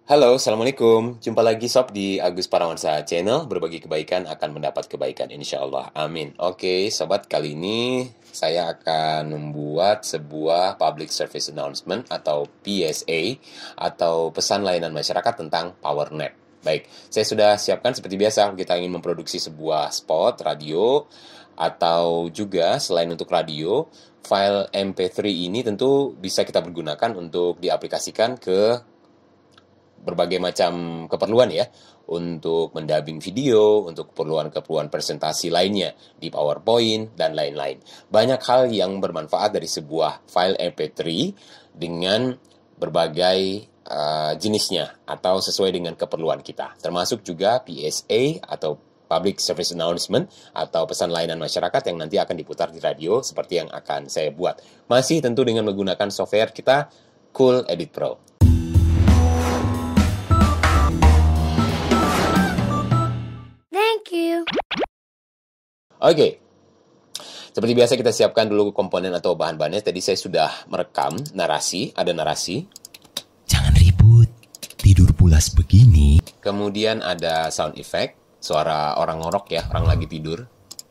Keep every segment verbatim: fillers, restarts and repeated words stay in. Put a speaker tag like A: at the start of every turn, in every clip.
A: Halo, Assalamualaikum. Jumpa lagi Sob di Agus Parawansa Channel. Berbagi kebaikan akan mendapat kebaikan, insya Allah. Amin. Oke, Sobat, kali ini saya akan membuat sebuah Public Service Announcement atau P S A atau pesan layanan masyarakat tentang Power Nap. Baik, saya sudah siapkan seperti biasa. Kita ingin memproduksi sebuah spot radio atau juga selain untuk radio, file M P tiga ini tentu bisa kita pergunakan untuk diaplikasikan ke berbagai macam keperluan ya, untuk mendubbing video, untuk keperluan-keperluan presentasi lainnya di PowerPoint dan lain-lain. Banyak hal yang bermanfaat dari sebuah file M P tiga dengan berbagai uh, jenisnya atau sesuai dengan keperluan kita. Termasuk juga P S A atau Public Service Announcement atau pesan layanan masyarakat yang nanti akan diputar di radio seperti yang akan saya buat. Masih tentu dengan menggunakan software kita Cool Edit Pro. Oke, seperti biasa kita siapkan dulu komponen atau bahan-bahannya. Tadi saya sudah merekam narasi, ada narasi.
B: Jangan ribut, tidur pulas begini.
A: Kemudian ada sound effect, suara orang ngorok ya, orang lagi tidur.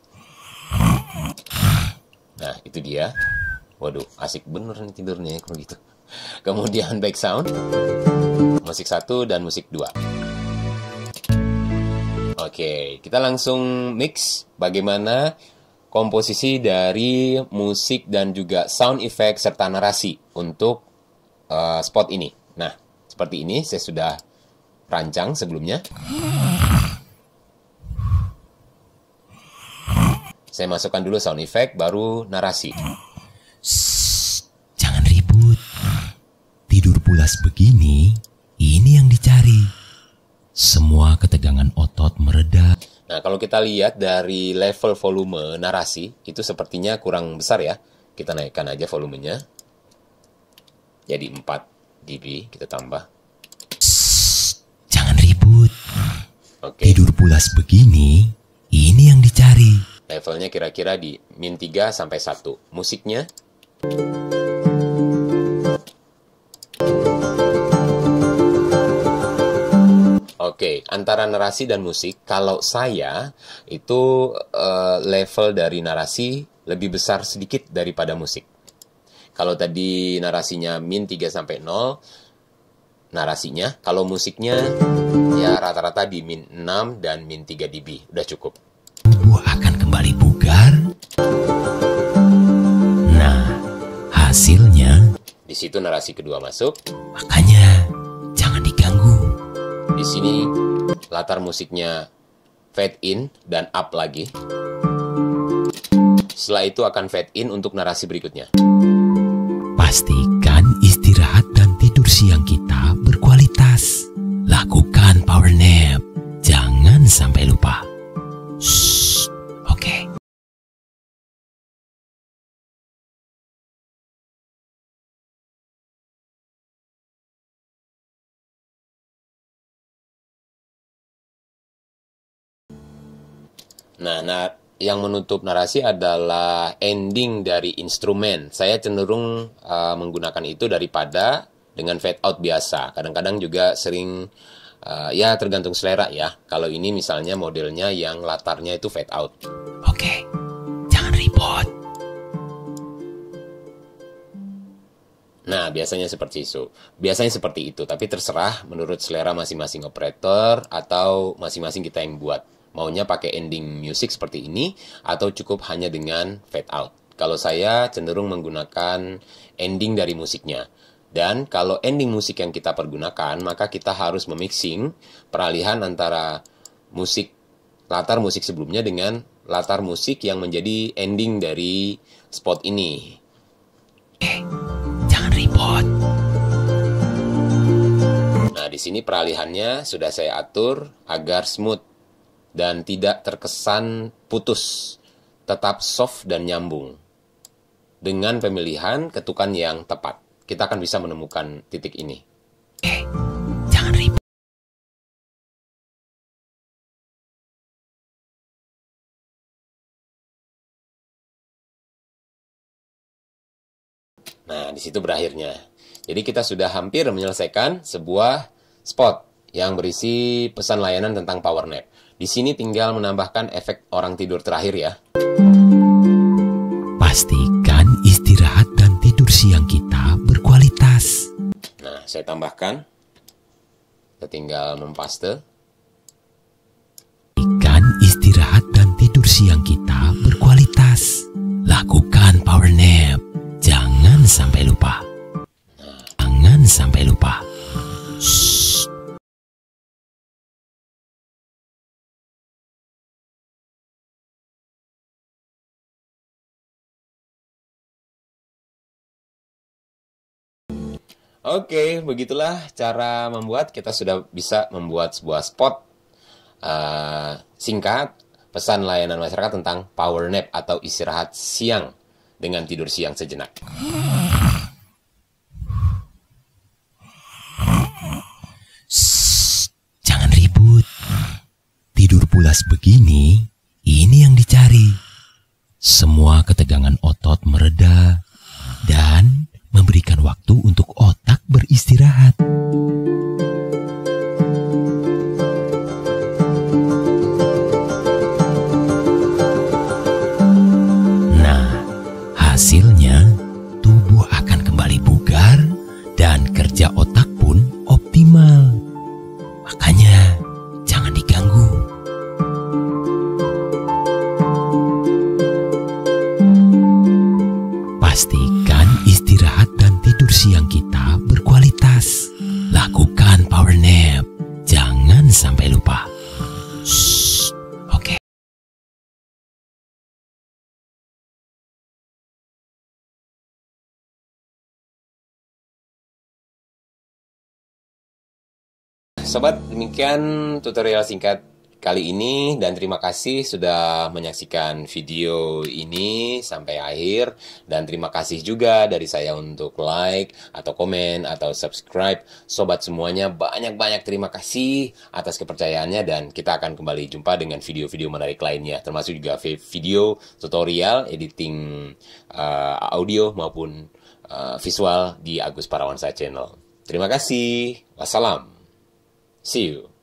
A: Nah, itu dia. Waduh, asik bener nih tidurnya kalau gitu. Kemudian back sound, musik satu dan musik dua. Oke, kita langsung mix bagaimana komposisi dari musik dan juga sound effect serta narasi untuk uh, spot ini. Nah, seperti ini saya sudah rancang sebelumnya. Saya masukkan dulu sound effect, baru narasi.
B: Shh, jangan ribut. Tidur pulas begini, ini yang dicari. Semua ketegangan otot mereda.
A: Nah, kalau kita lihat dari level volume narasi, itu sepertinya kurang besar ya. Kita naikkan aja volumenya. Jadi empat dB, kita tambah.
B: Shh, jangan ribut.
A: Oke.
B: Tidur pulas begini, ini yang dicari.
A: Levelnya kira-kira di min tiga sampai satu. Musiknya. Oke, antara narasi dan musik, kalau saya itu uh, level dari narasi lebih besar sedikit daripada musik. Kalau tadi narasinya min tiga sampai nol, narasinya, kalau musiknya ya rata-rata di min enam dan min tiga dB, udah cukup.
B: Tubuh akan kembali bugar. Nah, hasilnya.
A: Di situ narasi kedua masuk.
B: Makanya, jangan diganggu.
A: Di sini latar musiknya fade in dan up lagi. Setelah itu akan fade in untuk narasi berikutnya.
B: Pastikan istirahat dan tidur siang kita berkualitas. Lakukan power nap. Jangan sampai lupa. Shh, oke. Okay.
A: Nah, nah, yang menutup narasi adalah ending dari instrumen. Saya cenderung uh, menggunakan itu daripada dengan fade out biasa. Kadang-kadang juga sering, uh, ya tergantung selera ya. Kalau ini misalnya modelnya yang latarnya itu fade out.
B: Oke, jangan ribut.
A: Nah, biasanya seperti itu. Biasanya seperti itu, tapi terserah menurut selera masing-masing operator atau masing-masing kita yang buat. Maunya pakai ending music seperti ini atau cukup hanya dengan fade out. Kalau saya cenderung menggunakan ending dari musiknya. Dan kalau ending musik yang kita pergunakan, maka kita harus memixing peralihan antara musik latar musik sebelumnya dengan latar musik yang menjadi ending dari spot ini.
B: Eh, jangan ribut.
A: Nah, di sini peralihannya sudah saya atur agar smooth dan tidak terkesan putus, tetap soft dan nyambung. Dengan pemilihan ketukan yang tepat, kita akan bisa menemukan titik ini.
B: Eh, jangan ribut.
A: Nah, di situ berakhirnya. Jadi kita sudah hampir menyelesaikan sebuah spot yang berisi pesan layanan tentang power nap. Di sini tinggal menambahkan efek orang tidur terakhir ya.
B: Pastikan istirahat dan tidur siang kita berkualitas.
A: Nah, saya tambahkan. Kita tinggal mempaste.
B: Pastikan istirahat dan tidur siang kita berkualitas. Lakukan power nap. Jangan sampai lupa. Jangan sampai lupa. Shh.
A: Oke, begitulah cara membuat. Kita sudah bisa membuat sebuah spot uh, singkat pesan layanan masyarakat tentang power nap atau istirahat siang dengan tidur siang sejenak.
B: Shh, jangan ribut. Tidur pulas begini, ini yang dicari. Semua ketegangan otot mereda dan memberikan waktu untuk otak beristirahat. Nah, hasilnya tubuh akan kembali bugar dan kerja otak pun optimal. Makanya jangan diganggu. Pastikan istirahat dan tidur siang kita berkualitas. Lakukan power nap. Jangan sampai lupa. Shh, oke. Okay.
A: Sobat, demikian tutorial singkat kali ini dan terima kasih sudah menyaksikan video ini sampai akhir, dan terima kasih juga dari saya untuk like atau komen atau subscribe. Sobat semuanya, banyak-banyak terima kasih atas kepercayaannya, dan kita akan kembali jumpa dengan video-video menarik lainnya, termasuk juga video tutorial editing uh, audio maupun uh, visual di Agus Parawansa Channel. Terima kasih. Wassalam. See you.